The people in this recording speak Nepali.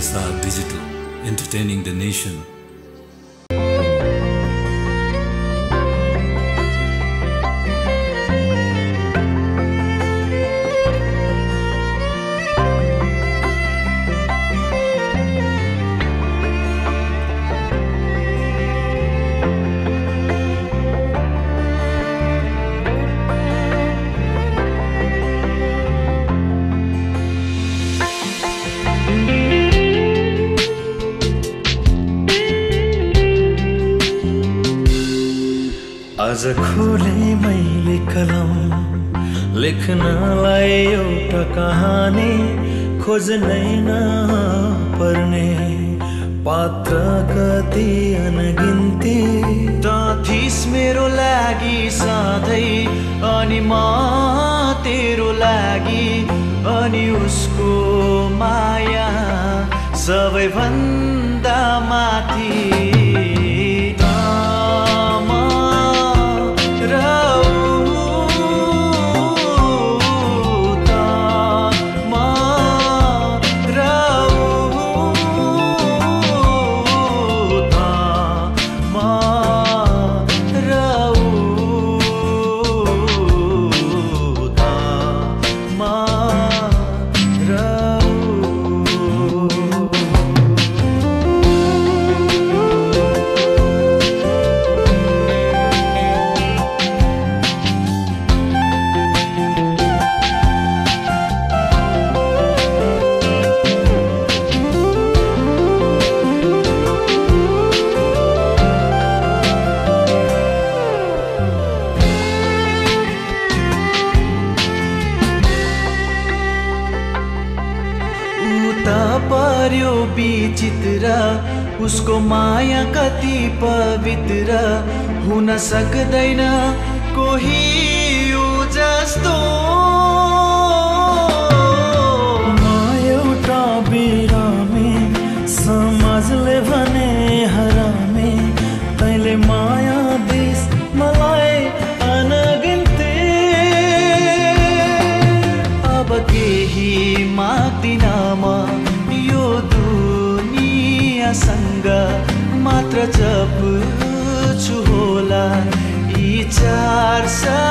OSR Digital, entertaining the nation. आज खोले मैले कलम लेख्नलाई एउटा कहानी खोज्नै नपर्ने पात्र कति अनगिन्ती थिस मेरो लागि सधैँ अनि म तेरो लागि अनि उसको माया सबैभन्दा माथि विचित्र उसको माया कति पवित्र हुन सक्दैन कोही जस्तो एउटा बिरामी समाजले भने हरामी तैले माया दिस मलाई अनगिन्ती अब केही माग्दिन म सँग मात्र जप्छु होला यी चार